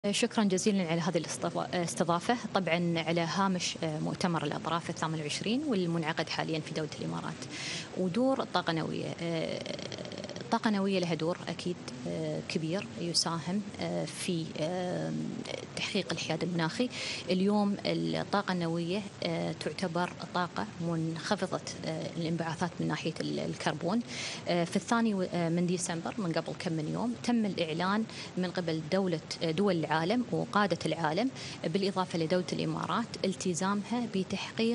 شكرا جزيلا على هذه الاستضافة. طبعا على هامش مؤتمر الأطراف ال28 والمنعقد حاليا في دولة الإمارات. ودور الطاقة النووية، الطاقة النووية لها دور أكيد كبير يساهم في تحقيق الحياد المناخي. اليوم الطاقة النووية تعتبر طاقة منخفضة الانبعاثات من ناحية الكربون. في الثاني من ديسمبر من قبل كم من يوم تم الإعلان من قبل دول العالم وقادة العالم بالإضافة لدولة الإمارات التزامها بتحقيق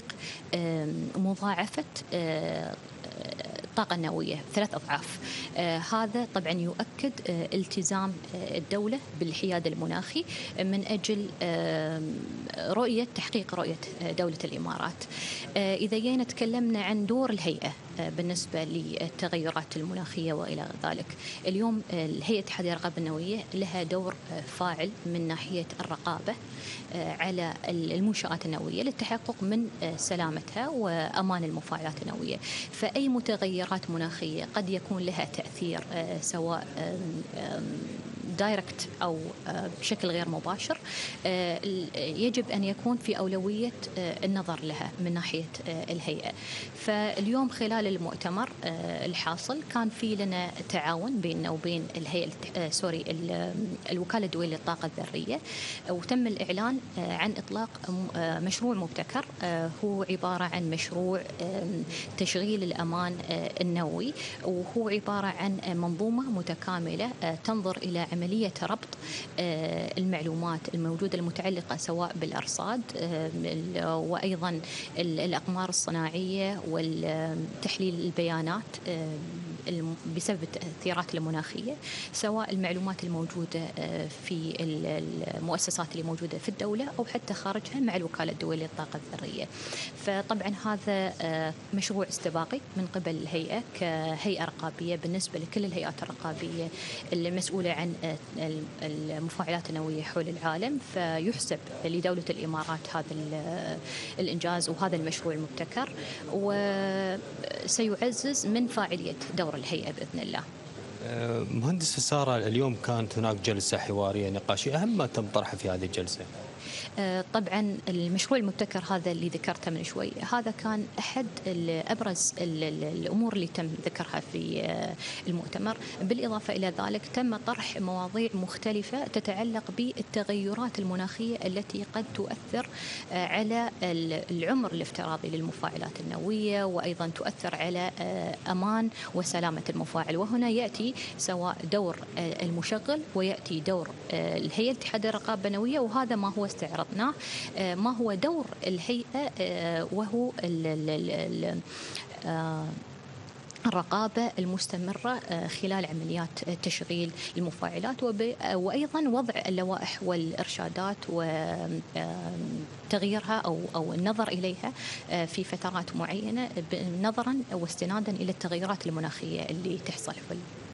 مضاعفة الطاقة النووية 3 أضعاف. هذا طبعا يؤكد التزام الدولة بالحياد المناخي من أجل تحقيق رؤية دولة الإمارات. إذا جينا تكلمنا عن دور الهيئة بالنسبة للتغيرات المناخية وإلى ذلك، اليوم الهيئة الاتحادية للرقابة النووية لها دور فاعل من ناحية الرقابة على المنشآت النووية للتحقق من سلامتها وأمان المفاعلات النووية. فأي متغيرات مناخية قد يكون لها تأثير سواء دايركت أو بشكل غير مباشر، يجب أن يكون في أولوية النظر لها من ناحية الهيئة. فاليوم خلال المؤتمر الحاصل كان في لنا تعاون بيننا وبين الهيئة الوكالة الدولية للطاقة الذرية، وتم الإعلان عن إطلاق مشروع مبتكر هو عبارة عن مشروع تشغيل الأمان النووي، وهو عبارة عن منظومة متكاملة تنظر إلى عملية ربط المعلومات الموجودة المتعلقة سواء بالأرصاد وأيضا الأقمار الصناعية والتحليل البيانات بسبب التأثيرات المناخية، سواء المعلومات الموجودة في المؤسسات اللي موجودة في الدولة أو حتى خارجها مع الوكالة الدولية للطاقة الذرية. فطبعا هذا مشروع استباقي من قبل الهيئة كهيئة رقابية بالنسبة لكل الهيئات الرقابية المسؤولة عن المفاعلات النووية حول العالم. فيحسب لدولة الإمارات هذا الإنجاز وهذا المشروع المبتكر، وسيعزز من فاعلية دور الهيئة بإذن الله. مهندسة سارة، اليوم كانت هناك جلسة حوارية نقاشية، أهم ما تم طرحه في هذه الجلسة؟ طبعا المشروع المبتكر هذا اللي ذكرته من شوي، هذا كان أحد أبرز الأمور اللي تم ذكرها في المؤتمر. بالإضافة إلى ذلك تم طرح مواضيع مختلفة تتعلق بالتغيرات المناخية التي قد تؤثر على العمر الافتراضي للمفاعلات النووية، وأيضا تؤثر على أمان وسلامة المفاعل. وهنا يأتي سواء دور المشغل ويأتي دور الهيئة الاتحادية للرقابة النووية، وهذا ما هو استعرضناه ما هو دور الهيئة، وهو الرقابة المستمرة خلال عمليات تشغيل المفاعلات، وأيضا وضع اللوائح والإرشادات وتغييرها أو النظر إليها في فترات معينة نظرا واستنادا إلى التغيرات المناخية اللي تحصل.